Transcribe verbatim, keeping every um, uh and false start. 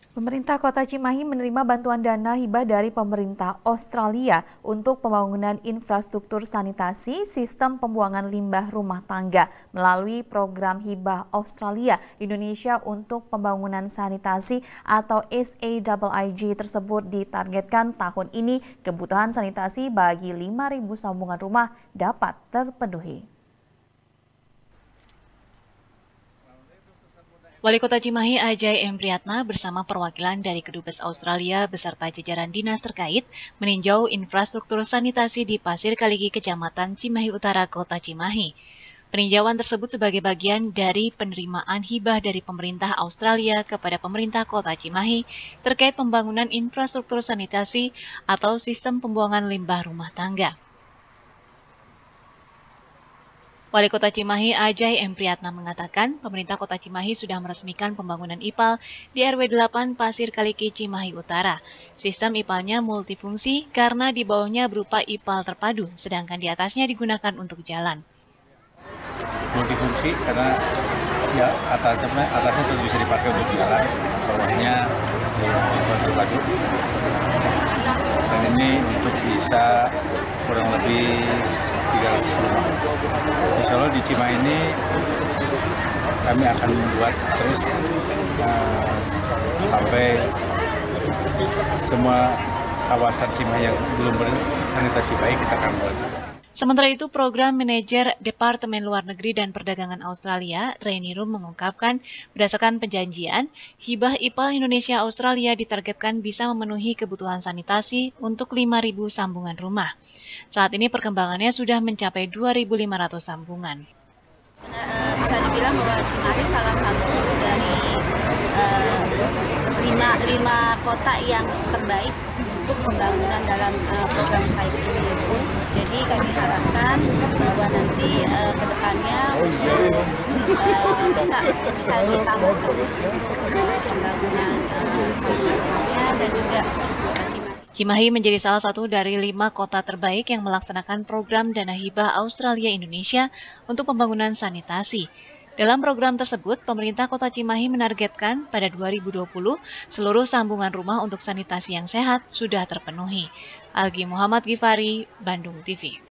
Pemerintah Kota Cimahi menerima bantuan dana hibah dari pemerintah Australia untuk pembangunan infrastruktur sanitasi sistem pembuangan limbah rumah tangga melalui program hibah Australia Indonesia untuk pembangunan sanitasi atau S A I G tersebut ditargetkan tahun ini kebutuhan sanitasi bagi lima ribu sambungan rumah dapat terpenuhi. Wali Kota Cimahi Ajay M. Priyatna bersama perwakilan dari Kedubes Australia beserta jajaran dinas terkait meninjau infrastruktur sanitasi di Pasir Kaliki, Kecamatan Cimahi Utara, Kota Cimahi. Peninjauan tersebut sebagai bagian dari penerimaan hibah dari pemerintah Australia kepada pemerintah Kota Cimahi terkait pembangunan infrastruktur sanitasi atau sistem pembuangan limbah rumah tangga. Wali Kota Cimahi Ajay M. Priyatna mengatakan pemerintah Kota Cimahi sudah meresmikan pembangunan I P A L di R W delapan Pasir Kaliki, Cimahi Utara. Sistem I P A L-nya multifungsi karena di bawahnya berupa I P A L terpadu, sedangkan di atasnya digunakan untuk jalan. Multifungsi karena ya atasnya, atasnya terus bisa dipakai untuk jalan, bawahnya I P A L terpadu. Dan ini untuk bisa kurang lebih tiga ratus rumah. Insya Allah di Cimahi ini kami akan membuat terus uh, sampai semua kawasan Cimahi yang belum bersanitasi baik kita akan buat. Sementara itu, Program Manajer Departemen Luar Negeri dan Perdagangan Australia, Reni Rum, mengungkapkan berdasarkan perjanjian, hibah I P A L Indonesia Australia ditargetkan bisa memenuhi kebutuhan sanitasi untuk lima ribu sambungan rumah. Saat ini perkembangannya sudah mencapai dua ribu lima ratus sambungan. Bisa dibilang bahwa Cimahi salah satu dari uh, lima, lima kota yang terbaik untuk pembangunan dalam uh, program S A I G ini. Jadi kami harapkan bahwa nanti uh, ke depannya uh, bisa bisa ditambah terus untuk pembangunan uh, sambungannya dan juga Cimahi. Cimahi menjadi salah satu dari lima kota terbaik yang melaksanakan program dana hibah Australia Indonesia untuk pembangunan sanitasi. Dalam program tersebut, pemerintah Kota Cimahi menargetkan pada dua ribu dua puluh seluruh sambungan rumah untuk sanitasi yang sehat sudah terpenuhi. Algi Muhammad Gifari, Bandung T V.